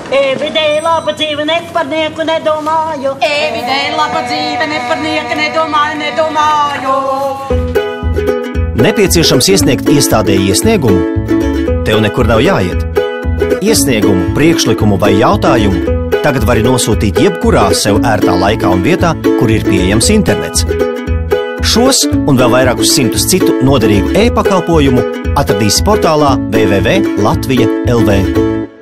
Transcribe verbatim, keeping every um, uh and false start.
E-vidēji laba dzīve, ne par nieku nedomāju. E-vidēji laba dzīve, ne par nieku nedomāju, nedomāju. Nepieciešams iesniegt iestādē iesniegumu? Tev nekur nav jāiet. Iesniegumu, priekšlikumu vai jautājumu tagad vari nosūtīt jebkurā sev ērtā laikā un vietā, kur ir pieejams internets. Šos un vēl vairākus simtus citu noderīgu e-pakalpojumu atradīsi portālā w w w punkt latvija punkt l v.